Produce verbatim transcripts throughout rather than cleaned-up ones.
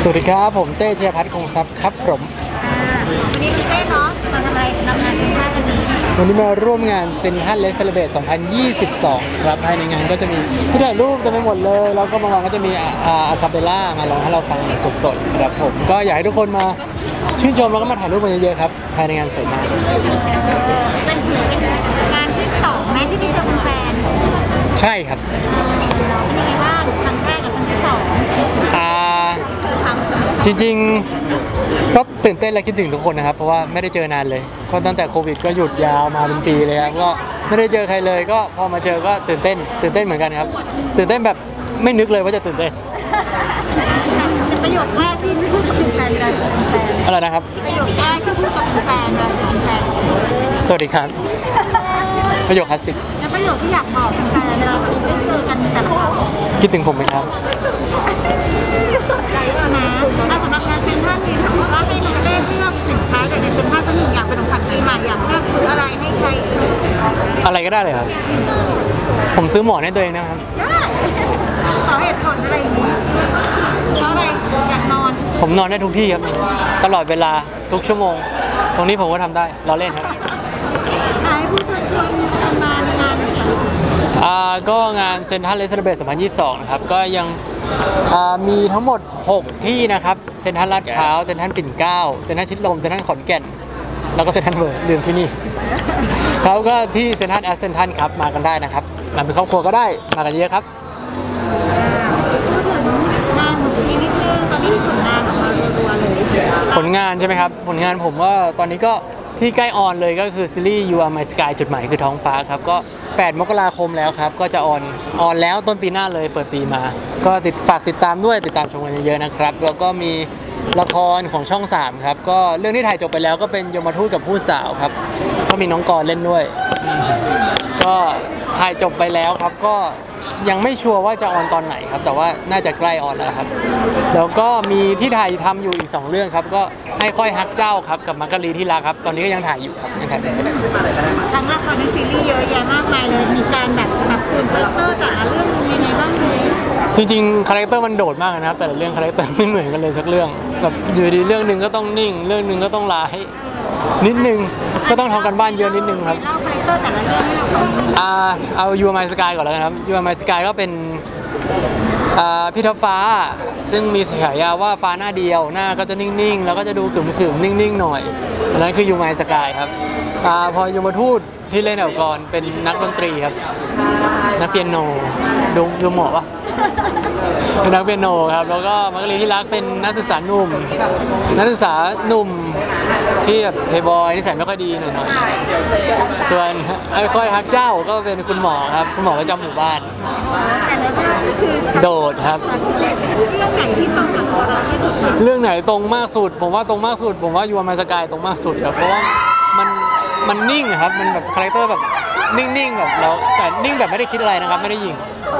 สวัสดีครับผมเต้เชียพัฒน์คงทรัพย์ครับผมวันนี้คุณเต้เนาะมาทำอะไรทำงานเซ็นทรัลกันนี้วันนี้มาร่วมงานเซ็นทรัลเลสเซเลเบรตสองพันยี่สิบสองครับภายในงานก็จะมีผู้ถ่ายรูปเต็มไปหมดเลยแล้วก็บางวันก็จะมีอะคาเปล่ามาร้องให้เราฟังสดๆครับผมก็อยากให้ทุกคนมาชื่นชมแล้วก็มาถ่ายรูปกันเยอะๆครับภายในงานสวยมากเป็นถือเป็นงานที่สองแม้ที่นี่จะเป็นแฟนใช่ครับเป็นยังไงบ้างครั้งแรกกับครั้งที่สองอ่าจริงๆก็ตื่นเต้นและคิดถึงทุกคนนะครับเพราะว่าไม่ได้เจอนานเลยก็ตั้งแต่โควิดก็หยุดยาวมาเป็นปีเลยครับก็ไม่ได้เจอใครเลยก็พอมาเจอก็ตื่นเต้นตื่นเต้นเหมือนกันครับตื่นเต้นแบบไม่นึกเลยว่าจะตื่นเต้นประโยคแรกที่พูดกับแฟนเลยอะไรนะครับประโยคแรกที่พูดกับแฟนเลยแฟนสวัสดีครับประโยคคลาสสิกแล้วประโยคที่อยากบอกแฟนเราได้เจอกันแต่ละครั้งคิดถึงผมไหมครับนะสำหรับงานเซ็นทรัลนี่ถือว่าให้เราได้เลือกสินค้าจากในเซ็นทรัลสักหนึ่งอย่างเป็นของขวัญปีใหม่อยากเลือกซื้ออะไรให้ใครอะไรก็ได้เลยครับผมซื้อหมอนให้ตัวเองนะครับขอเหตุผลอะไรอย่างนี้เพราะอะไรอยากนอนผมนอนได้ทุกที่ครับตลอดเวลาทุกชั่วโมงตรงนี้ผมก็ทำได้เราเล่นครับให้ผู้ชมมาในงานอ่าก็งานเซ็นทรัลเลสเซเลเบรตสองพันยี่สิบสองนะครับก็ยังมีทั้งหมดหกที่นะครับเซ็นทรัลลาดพร้าวเซ็นทรัลปิ่นเกล้าเซ็นทรัลชิดลมเซ็นทรัลขอนแก่นแล้วก็เซ็นทรัลเวิร์ลืมที่นี่เขาก็ที่เซ็นทรัลแอสเซนทรัลครับมากันได้นะครับมาเป็นครอบครัวก็ได้มากันเยอะครับงานของที่นี่คือตอนนี้มีผลงานออกมาตัวเลยผลงานใช่ไหมครับผลงานผมว่าตอนนี้ก็ที่ใกล้ออนเลยก็คือซีรีส์ You Are My Sky จุดหมายคือท้องฟ้าครับก็แปดมกราคมแล้วครับก็จะออนออนแล้วต้นปีหน้าเลยเปิดปีมาก็ติดฝากติดตามด้วยติดตามชมกันเยอะๆนะครับแล้วก็มีละครของช่องสามครับก็เรื่องที่ถ่ายจบไปแล้วก็เป็นยมทูตกับผู้สาวครับก็มีน้องกรเล่นด้วยก็ถ่ายจบไปแล้วครับก็ยังไม่ชัวร์ว่าจะออนตอนไหนครับแต่ว่าน่าจะใกล้ออนแล้วครับแล้วก็มีที่ถ่ายทำอยู่อีกสองเรื่องครับก็ให้ค่อยฮักเจ้าครับกับมักกะลีที่รักครับตอนนี้ก็ยังถ่ายอยู่ครับยังถ่ายไม่เสร็จหลังจากตอนนี้ซีรีส์เยอะแยะมากมายเลยมีการแบบแบบคุณคาแรคเตอร์แต่ละเรื่องยังไงบ้างเลยจริงๆคาแรคเตอร์มันโดดมากนะครับแต่ละเรื่องคาแรคเตอร์ไม่เหมือนกันเลยสักเรื่องแบบอยู่ดีเรื่องหนึ่งก็ต้องนิ่งเรื่องหนึ่งก็ต้องร้ายนิดนึงก็ต้องทำกันบ้านเยอะนิดนึงครับเล่าคาแรคเตอร์แต่ละเรื่องให้เราฟังอ่าเอา You Are My Sky ก่อนแล้วกันครับ You Are My Sky ก็เป็นอ่าพี่ท็อปฟ้าซึ่งมีฉายาว่าฟ้าหน้าเดียวหน้าก็จะนิ่งๆแล้วก็จะดูขรึมๆนิ่งๆหน่อยอันนั้นคือ You Are My Sky ครับอ่าพอยมทูตที่เล่นเอาก่อนเป็นนักดนตรีครับนักเปียโนดูดูเหมาะปะเป็นนักเปียโนครับแล้วก็มักกะลีที่รักเป็นนักศึกษาหนุ่มนักศึกษาหนุ่มที่แบบเพย์บอยนิสัยไม่ค่อยดีหน่อยๆส่วนไอ้ค่อยฮักเจ้าก็เป็นคุณหมอครับคุณหมอประจำหมู่บ้านโดดครับเรื่องไหนตรงมากสุดผมว่าตรงมากสุดผมว่ายูอาร์ My Sky ตรงมากสุดครับเพราะว่ามันมันนิ่งครับมันแบบคาแรคเตอร์แบบนิ่งๆแบบเราแต่นิ่งแบบไม่ได้คิดอะไรนะครับไม่ได้ยิง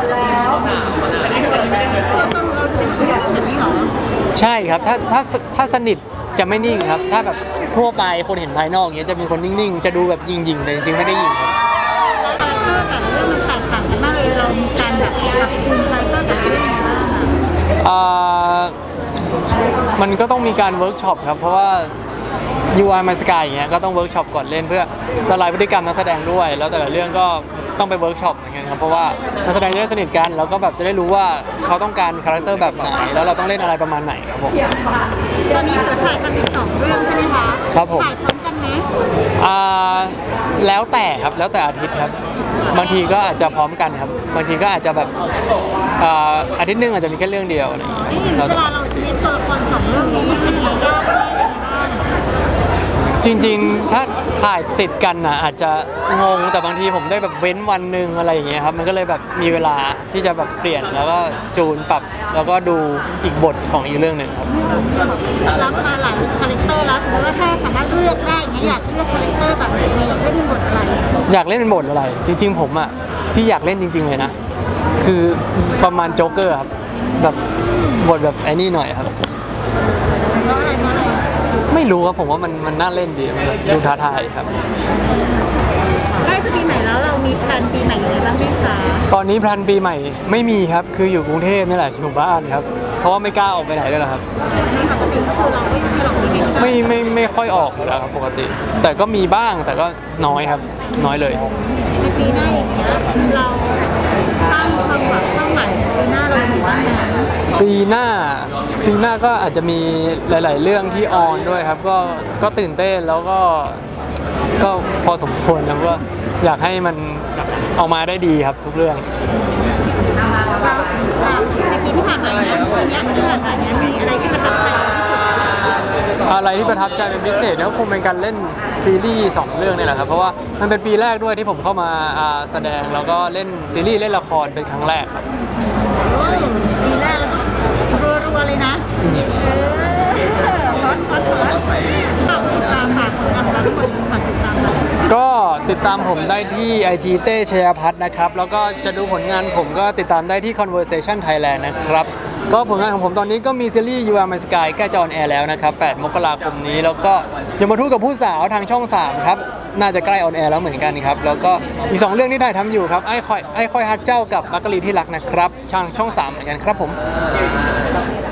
ใช่ครับถ้าถ้าถ้าสนิทจะไม่นิ่งครับถ้าแบบทั่วไปคนเห็นภายนอกอย่างเงี้ยจะมีคนนิ่งๆจะดูแบบยิงๆแต่จริงๆไม่ได้ยิงครับคาแรคเตอร์แต่ละเรื่องมันแตกต่างกันมากเลยเรามีการแบบปรับปรุงคาแรคเตอร์แต่ละเรื่องอ่ามันก็ต้องมีการเวิร์กช็อปครับเพราะว่า You Are My Sky อย่างเงี้ยก็ต้องเวิร์กช็อปก่อนเล่นเพื่อละลายพฤติกรรมนักแสดงด้วยแล้วแต่ละเรื่องก็ต้องไปเวิร์กช็อปเหมือนกันครับเพราะว่านักแสดงจะได้สนิทกันแล้วก็แบบจะได้รู้ว่าเขาต้องการคาแรคเตอร์แบบไหนแล้วเราต้องเล่นอะไรประมาณไหนครับผมตอนนี้เราถ่ายทำเป็นสองเรื่องใช่ไหมคะครับผมถ่ายพร้อมกันไหมอ่าแล้วแต่ครับแล้วแต่อาทิตย์ครับบางทีก็อาจจะพร้อมกันครับบางทีก็อาจจะแบบอาทิตย์นึงอาจจะมีแค่เรื่องเดียวอะไรอย่างเงี้ยเวลาเราเล่นตัวละครสองเรื่องนี้มันยากไหมจริงๆถ้าถ่ายติดกันนะอาจจะงงแต่บางทีผมได้แบบเว้นวันหนึ่งอะไรอย่างเงี้ยครับมันก็เลยแบบมีเวลาที่จะแบบเปลี่ยนแล้วก็จูนปรับแล้วก็ดูอีกบทของอีกเรื่องหนึ่งครับรับมาหลายคาแรคเตอร์แล้วแต่ว่าถ้าสามารถเลือกได้อย่างเงี้ยอยากเลือกคาแรคเตอร์แบบไหนอยากเล่นเป็นบทอะไรอยากเล่นเป็นบทอะไรจริงๆผมอ่ะที่อยากเล่นจริงๆเลยนะคือประมาณโจ๊กเกอร์ครับแบบบทแบบไอ้นี่หน่อยครับไม่รู้ครับผมว่ามันมันน่าเล่นดีมันดูท้าทายครับใกล้จะปีใหม่แล้วเรามีแพลนปีใหม่อะไรบ้างไหมคะตอนนี้แพลนปีใหม่ไม่มีครับคืออยู่กรุงเทพนี่แหละอยู่บ้านครับเพราะว่าไม่กล้าออกไปไหนด้วยหรอกครับปกติก็คือเราไม่เราไม่ได้ไม่ไม่ไม่ค่อยออกอยู่แล้วครับปกติ แต่ก็มีบ้างแต่ก็น้อยครับน้อยเลยในปีหน้าอย่างเงี้ยเราตั้งความหวังเป้าหมายปีหน้าเราอยู่บ้างไหมปีหน้าปีหน้าก็อาจจะมีหลาย ๆ เรื่องที่ออนด้วยครับก็ก็ตื่นเต้นแล้วก็ก็พอสมควรนะว่าอยากให้มันออกมาได้ดีครับทุกเรื่องเราในปีที่ผ่านมาเนี่ยปีนี้เรื่องอะไรเนี่ยมีอะไรที่ประทับใจที่สุดอะไรที่ประทับใจเป็นพิเศษเนี่ยก็คงเป็นการเล่นซีรีส์สองเรื่องนี่แหละครับเพราะว่ามันเป็นปีแรกด้วยที่ผมเข้ามาอ่าแสดงแล้วก็เล่นซีรีส์เล่นละครเป็นครั้งแรกครับโอ้ยปีแรกแล้วก็รัวๆเลยนะเออร้อนร้อนร้อนฝากติดตามฝากผลงานเราทุกคนฝากติดตามเราก็ติดตามผมได้ที่ ไอ จี เต้ชยพัฒน์นะครับแล้วก็จะดูผลงานผมก็ติดตามได้ที่ Conversation Thailand นะครับก็ผลงานของผมตอนนี้ก็มีซีรีส์ You Are My Sky ใกล้จะออนแอร์แล้วนะครับแปดมกราคมนี้แล้วก็อย่ามาทู่กับผู้สาวทางช่องสามครับน่าจะใกล้ออนแอร์แล้วเหมือนกันครับแล้วก็อีกสองเรื่องที่ถ่ายทำอยู่ครับไอ้คอยไอ้คอยฮักเจ้ากับมักกะลีที่รักนะครับทางช่องสามเหมือนกันครับผมข